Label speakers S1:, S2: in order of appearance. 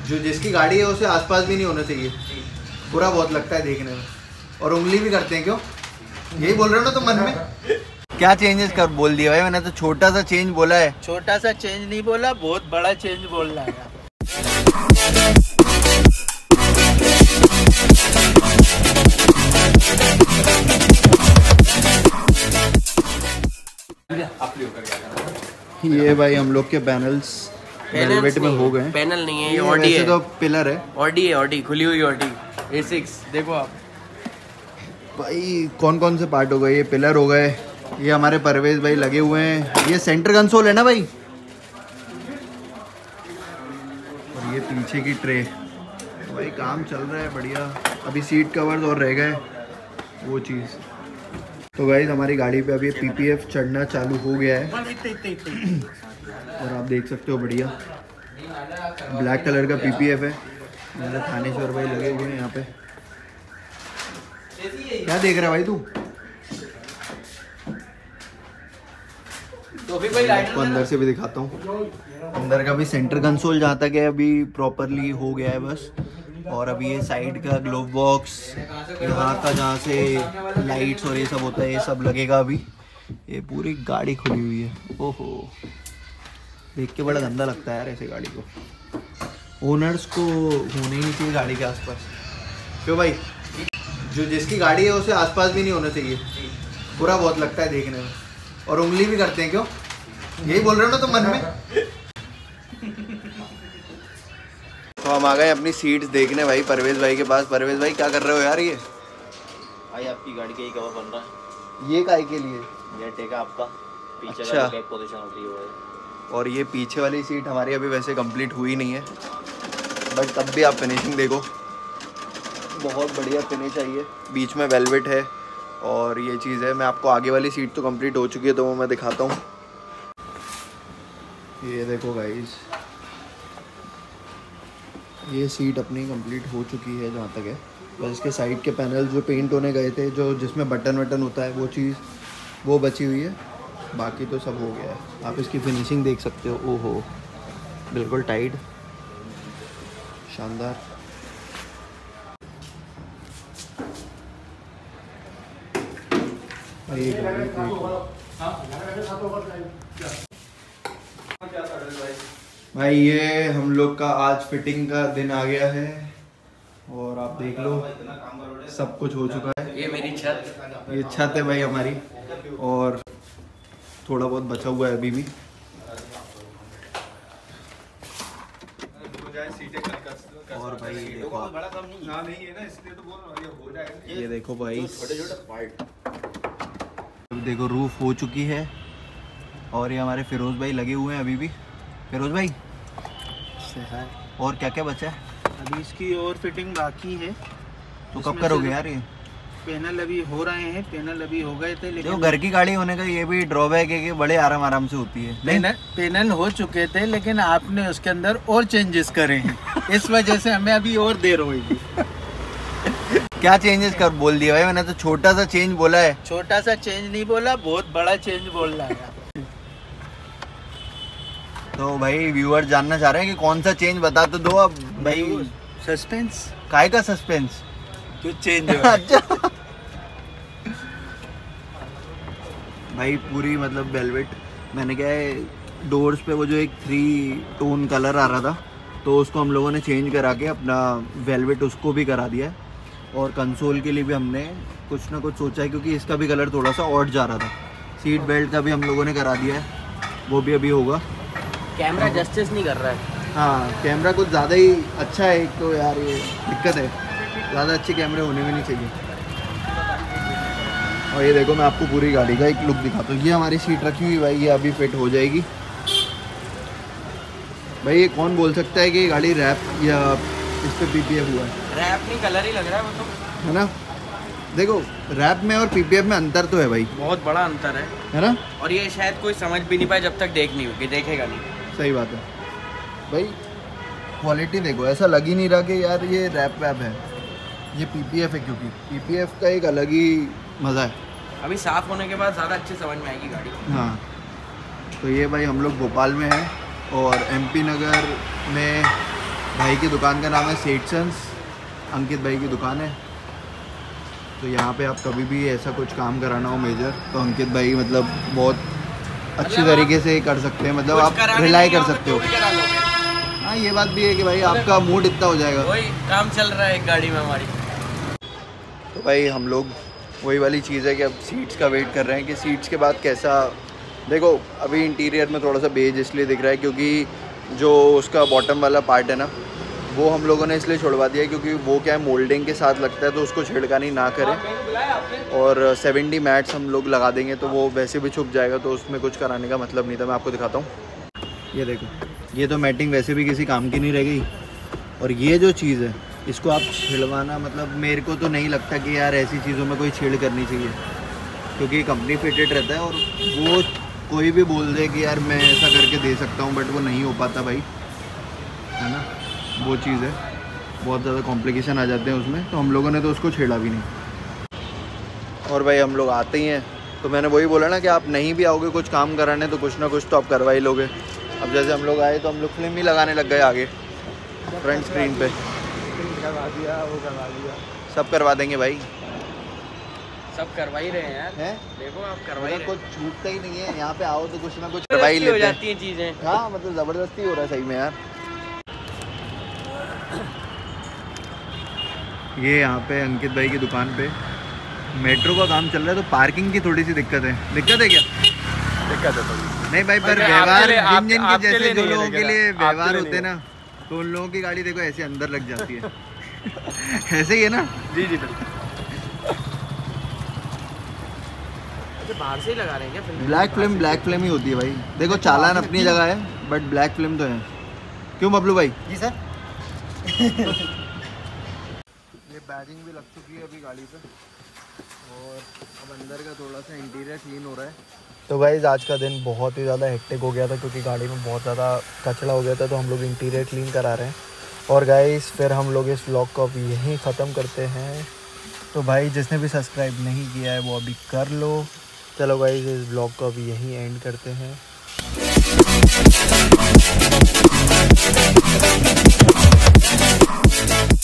S1: जो जिसकी गाड़ी है उसे आसपास भी नहीं होना चाहिए, बुरा बहुत लगता है देखने में। और उंगली भी करते हैं, क्यों? यही बोल रहे हो ना तुम मन में? क्या चेंजेस कर बोल दिया भाई, मैंने तो छोटा सा चेंज बोला है।
S2: छोटा सा चेंज नहीं बोला, बहुत बड़ा चेंज बोल रहा है।
S1: ये भाई हम लोग के पैनल्स वेलवेट में हो गए।
S2: पैनल नहीं है, ये ऑडी है।
S1: तो पिलर है,
S2: ऑडी है, ऑडी खुली हुई ऑडी A6 देखो आप
S1: भाई। कौन कौन से पार्ट हो गए? ये पिलर हो गए, ये हमारे परवेज भाई लगे हुए हैं। ये सेंटर कंसोल है ना भाई, और ये पीछे की ट्रे। भाई काम चल रहा है बढ़िया। अभी सीट कवर्स और रह गए वो चीज़। तो गाइस हमारी गाड़ी पे अभी PPF चढ़ना चालू हो गया है और आप देख सकते हो बढ़िया ब्लैक कलर का PPF है। मेरे थानेश्वर भाई लगे हुए हैं यहाँ पे। क्या देख रहा है भाई तू? आपको अंदर से भी दिखाता हूँ। अंदर का भी सेंटर कंसोल जहाँ तक है अभी प्रॉपरली हो गया है बस। और अभी ये साइड का ग्लोव बॉक्स, यहाँ का जहाँ से लाइट्स और ये सब होता है, ये सब लगेगा अभी। ये पूरी गाड़ी खुली हुई है। ओहो, देख के बड़ा गंदा लगता है यार ऐसे गाड़ी को। ओनर्स को होने ही नहीं चाहिए गाड़ी के आसपास, क्यों भाई? जो जिसकी गाड़ी है उसे आसपास भी नहीं होना चाहिए, बुरा बहुत लगता है देखने में। और उंगली भी करते हैं, क्यों? यही बोल रहे हो ना तुम मन में? तो हम आ गए अपनी सीट्स देखने भाई परवेज भाई के पास। परवेज भाई क्या कर रहे हो यार? ये
S2: भाई आपकी गाड़ी का ही कवर बन रहा है।
S1: ये काय के लिए?
S2: ये टेका आपका पीछे
S1: अच्छा।
S2: का बैक पोजीशन होती है।
S1: और ये पीछे वाली सीट हमारी अभी वैसे कंप्लीट हुई नहीं है, बट तब भी आप फिनिशिंग देखो, बहुत बढ़िया फिनिश आई है। बीच में वेलवेट है और ये चीज़ है। मैं आपको आगे वाली सीट तो कंप्लीट हो चुकी है तो वो मैं दिखाता हूँ। ये देखो गाइस, ये सीट अपनी कंप्लीट हो चुकी है जहाँ तक है। बस इसके साइड के पैनल जो पेंट होने गए थे, जो जिसमें बटन वटन होता है, वो चीज़ वो बची हुई है। बाकी तो सब हो गया है। आप इसकी फिनिशिंग देख सकते हो। ओहो, बिल्कुल टाइट, शानदार। ये गाड़ी भाई, ये हम लोग का आज फिटिंग का दिन आ गया है और आप देख लो सब कुछ हो चुका है।
S2: ये मेरी छत,
S1: ये छत है भाई हमारी, और थोड़ा बहुत बचा हुआ है अभी भी। और भाई देखो आप, ये देखो भाई, देखो रूफ हो चुकी है। और ये हमारे फिरोज भाई लगे हुए हैं अभी भी। फिरोज भाई और क्या क्या बचा है?
S3: अभी इसकी और फिटिंग बाकी है।
S1: तो कब करोगे यार? ये
S3: पैनल अभी हो रहे हैं, पैनल अभी हो गए थे, लेकिन
S1: घर की गाड़ी होने का ये भी ड्रॉबैक है कि बड़े आराम से होती है।
S3: पैनल हो चुके थे, लेकिन आपने उसके अंदर और चेंजेस करे हैं, इस वजह से हमें अभी और देर होगी।
S1: क्या चेंजेस कर बोल दिया भाई, मैंने तो छोटा सा चेंज बोला है।
S3: छोटा सा चेंज नहीं बोला, बहुत बड़ा चेंज बोल रहा है।
S1: तो भाई व्यूअर जानना चाह रहे हैं कि कौन सा चेंज बता तो दो अब भाई।
S3: सस्पेंस
S1: काय का सस्पेंस?
S3: कुछ चेंज
S1: अच्छा भाई, पूरी मतलब वेलवेट। मैंने क्या है, डोर्स पे वो जो एक 3 टोन कलर आ रहा था, तो उसको हम लोगों ने चेंज करा के अपना वेलवेट उसको भी करा दिया है। और कंसोल के लिए भी हमने कुछ ना कुछ सोचा है, क्योंकि इसका भी कलर थोड़ा सा ऑड जा रहा था। सीट बेल्ट का भी हम लोगों ने करा दिया है, वो भी अभी होगा।
S2: कैमरा जस्टिस नहीं कर रहा है।
S1: हाँ, कैमरा कुछ ज़्यादा ही अच्छा है। एक तो यार ये दिक्कत है, ज़्यादा अच्छे कैमरे होने भी नहीं चाहिए। और ये देखो, मैं आपको पूरी गाड़ी का एक लुक दिखाता हूँ। ये हमारी सीट रखी हुई भाई, ये अभी फिट हो जाएगी भाई। ये कौन बोल सकता है कि ये गाड़ी रैप या इस पर PPF हुआ है?
S2: रैप नहीं, कलर ही लग रहा है वो तो,
S1: है ना। देखो, रैप में और PPF में अंतर तो है भाई,
S2: बहुत बड़ा अंतर है
S1: ना।
S2: और ये शायद कोई समझ भी नहीं पाए जब तक देख नहीं होगी, देखेगा नहीं।
S1: सही बात है भाई। क्वालिटी देखो, ऐसा लग ही नहीं रहा कि यार ये रैप वैप है, ये PPF है, क्योंकि PPF का एक अलग ही मज़ा है।
S2: अभी साफ होने के बाद ज़्यादा अच्छे समझ में आएगी गाड़ी।
S1: हाँ, तो ये भाई हम लोग भोपाल में हैं और MP नगर में भाई की दुकान का नाम है सेट्सन्स, अंकित भाई की दुकान है। तो यहाँ पे आप कभी भी ऐसा कुछ काम कराना हो मेजर, तो अंकित भाई मतलब बहुत अच्छी तरीके से कर सकते हैं, मतलब आप रिलाई कर सकते हो। हाँ ये बात भी है कि भाई आपका मूड इतना हो जाएगा।
S2: वही काम चल रहा है एक गाड़ी में हमारी।
S1: तो भाई हम लोग वही वाली चीज़ है कि अब सीट्स का वेट कर रहे हैं कि सीट्स के बाद कैसा। देखो अभी इंटीरियर में थोड़ा सा बेज इसलिए दिख रहा है क्योंकि जो उसका बॉटम वाला पार्ट है ना, वो हम लोगों ने इसलिए छुड़वा दिया क्योंकि वो क्या है मोल्डिंग के साथ लगता है, तो उसको छिड़कानी ना करें। और 70 मैट्स हम लोग लगा देंगे तो वो वैसे भी छुप जाएगा, तो उसमें कुछ कराने का मतलब नहीं था। मैं आपको दिखाता हूँ, ये देखो, ये तो मैटिंग वैसे भी किसी काम की नहीं रह गई। और ये जो चीज़ है इसको आप छिड़वाना, मतलब मेरे को तो नहीं लगता कि यार ऐसी चीज़ों में कोई छेड़ करनी चाहिए, क्योंकि कंपनी फिटेड रहता है और वो कोई भी बोल दे कि यार मैं ऐसा करके दे सकता हूँ, बट वो नहीं हो पाता भाई, है ना। वो चीज़ है, बहुत ज़्यादा कॉम्प्लिकेशन आ जाते हैं उसमें, तो हम लोगों ने तो उसको छेड़ा भी नहीं। और भाई हम लोग आते ही हैं, तो मैंने वही बोला ना कि आप नहीं भी आओगे कुछ काम कराने तो कुछ ना कुछ तो आप करवा ही लोगे। अब जैसे हम लोग आए तो हम लोग फिल्म ही लगाने लग गए आगे फ्रंट स्क्रीन पे।
S3: करवा दिया, वो करवा दिया,
S1: सब करवा देंगे भाई,
S2: सब करवा ही रहे हैं यार।
S1: हैं
S2: देखो आप करवा ही रहे
S1: कुछ छूटता ही नहीं है, यहाँ पे आओ तो कुछ ना कुछ
S2: हैं।
S1: करवा ही
S2: हो
S1: लेते
S2: जाती
S1: हैं।
S2: हैं चीजें।
S1: हाँ मतलब ज़बरदस्ती हो रहा है सही में यार। ये यहाँ पे अंकित भाई की दुकान पे मेट्रो का काम चल रहा है, तो पार्किंग की थोड़ी सी दिक्कत है। दिक्कत है क्या?
S3: दिक्कत है थोड़ी।
S1: नहीं भाई, पर
S3: आपके
S1: व्यवहार
S3: लिए-
S1: जिन जिन के
S3: आपके
S1: जैसे
S3: लिए
S1: जो
S3: नहीं है,
S1: लोगों के
S3: लेकिन
S1: लिए
S3: आपके
S1: व्यवहार
S3: लिए
S1: होते हैं
S3: नहीं
S1: ना, तो उन लोगों की गाड़ी देखो ऐसे अंदर लग जाती है। ऐसे ही है ना।
S3: जी जी बिल्कुल।
S2: अच्छा बाहर से ही लगा रहे हैं क्या फिल्म?
S1: ब्लैक फिल्म ही होती है भाई। देखो चालान अपनी जगह है, बट ब्लैक फिल्म तो है। क्यों बबलू भाई?
S3: जी सर।
S1: ये बैजिंग भी लग चुकी है अभी गाड़ी पे, और अब अंदर का थोड़ा सा इंटीरियर क्लीन हो रहा है। तो गाइस आज का दिन बहुत ही ज़्यादा हेक्टिक हो गया था क्योंकि गाड़ी में बहुत ज़्यादा कचरा हो गया था, तो हम लोग इंटीरियर क्लीन करा रहे हैं। और गाइस फिर हम लोग इस व्लॉग को अभी यहीं ख़त्म करते हैं। तो भाई जिसने भी सब्सक्राइब नहीं किया है वो अभी कर लो। चलो गाइस इस व्लॉग को अभी यहीं एंड करते हैं।